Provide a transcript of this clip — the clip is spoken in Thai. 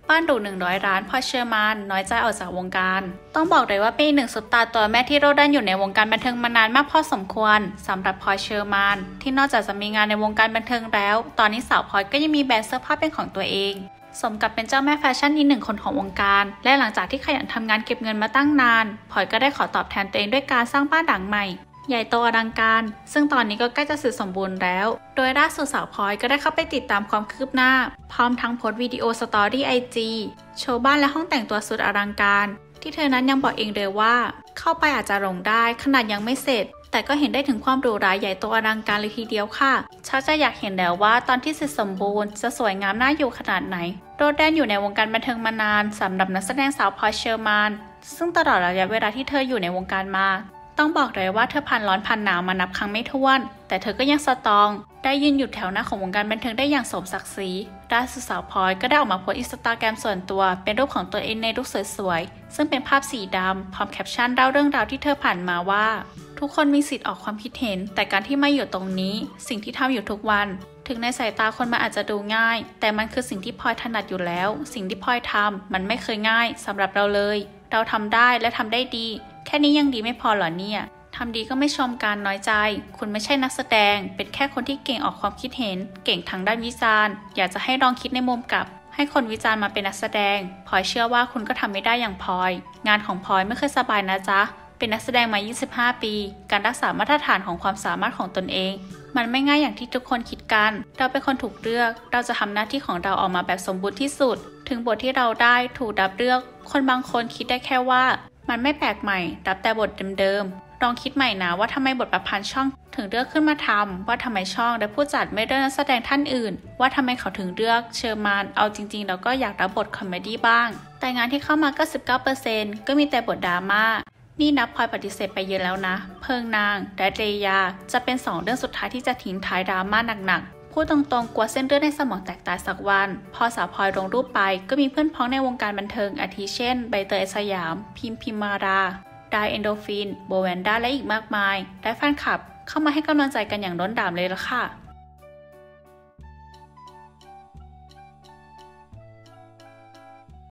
บ้านหรู100 ล้านพอเชอร์มานน้อยใจออกจากวงการต้องบอกเลยว่าเป็นหนึ่งซุปตาตัวแม่ที่โรดดันอยู่ในวงการบันเทิงมานานมากพอสมควรสำหรับพลอยเชอร์มานที่นอกจากจะมีงานในวงการบันเทิงแล้วตอนนี้สาวพลอยก็ยังมีแบรนด์เสื้อผ้าเป็นของตัวเองสมกับเป็นเจ้าแม่แฟชั่นอีกหนึ่งคนของวงการและหลังจากที่ขยันทำงานเก็บเงินมาตั้งนานพลอยก็ได้ขอตอบแทนตัวเองด้วยการสร้างบ้านหลังใหม่ใหญ่โตอลังการซึ่งตอนนี้ก็ใกล้จะเสร็จสมบูรณ์แล้วโดยล่าสุดสาวพลอยก็ได้เข้าไปติดตามความคืบหน้าพร้อมทั้งโพสต์วิดีโอสตอรี่IGโชว์บ้านและห้องแต่งตัวสุดอลังการที่เธอนั้นยังบอกเองเลยว่าเข้าไปอาจจะหลงได้ขนาดยังไม่เสร็จแต่ก็เห็นได้ถึงความหรูหราใหญ่โตอลังการเลยทีเดียวค่ะชักจะอยากเห็นแล้วว่าตอนที่เสร็จสมบูรณ์จะสวยงามน่าอยู่ขนาดไหนโดดเด่นอยู่ในวงการบันเทิงมานานสำหรับนักแสดงสาวพลอยเชอร์มานซึ่งตลอดระยะเวลาที่เธออยู่ในวงการมาต้องบอกเลยว่าเธอผ่านร้อนผ่านหนาวมานับครั้งไม่ถ้วนแต่เธอก็ยังสตรองได้ยืนอยู่แถวหน้าของวงการบันเทิงได้อย่างสมศักดิ์ศรีล่าสุดสาวพลอยก็ได้ออกมาโพสต์อินสตาแกรมส่วนตัวเป็นรูปของตัวเองในลุคสวยๆซึ่งเป็นภาพสีดำพร้อมแคปชั่นเล่าเรื่องราวที่เธอผ่านมาว่าทุกคนมีสิทธิ์ออกความคิดเห็นแต่การที่มาอยู่ตรงนี้สิ่งที่ทำอยู่ทุกวันถึงในสายตาคนมันอาจจะดูง่ายแต่มันคือสิ่งที่พลอยถนัดอยู่แล้วสิ่งที่พลอยทำมันไม่เคยง่ายสำหรับเราเลยเราทำได้และทำได้ดีแค่นี้ยังดีไม่พอหรอเนี่ยทำดีก็ไม่ชมการน้อยใจคุณไม่ใช่นักแสดงเป็นแค่คนที่เก่งออกความคิดเห็นเก่งทางด้านวิจารณ์อยากจะให้ลองคิดในมุมกลับให้คนวิจารณ์มาเป็นนักแสดงพลอยเชื่อว่าคุณก็ทำไม่ได้อย่างพลอยงานของพลอยไม่เคยสบายนะจ๊ะเป็นนักแสดงมา25 ปีการรักษามาตรฐานของความสามารถของตนเองมันไม่ง่ายอย่างที่ทุกคนคิดกันเราเป็นคนถูกเลือกเราจะทำหน้าที่ของเราออกมาแบบสมบูรณ์ที่สุดถึงบทที่เราได้ถูกรับเลือกคนบางคนคิดได้แค่ว่ามันไม่แปลกใหม่รับแต่บทเดิมๆลองคิดใหม่นะว่าทำไมบทประพันธ์ช่องถึงเลือกขึ้นมาทำว่าทำไมช่องและผู้จัดไม่เลือกนักแสดงท่านอื่นว่าทำไมเขาถึงเลือกเชอร์มานเอาจริงๆแล้วก็อยากรับบทคอมเมดี้บ้างแต่งานที่เข้ามาก็ 19% ก็มีแต่บทดราม่านี่นับพลอยปฏิเสธไปเยอะแล้วนะเพิงนางและเรยาจะเป็น2เรื่องสุดท้ายที่จะทิ้งท้ายดราม่าหนักๆพูดตรงๆกลัวเส้นเลือดในสมองแตกตายสักวันพอสาวพลอยลงรูปไปก็มีเพื่อนพ้องในวงการบันเทิงอาทิเช่นใบเตยสยามพิมมาราไดเอนโดฟินโบแวนด้าและอีกมากมายและแฟนคลับเข้ามาให้กำลังใจกันอย่างล้นหลามเลยล่ะค่ะ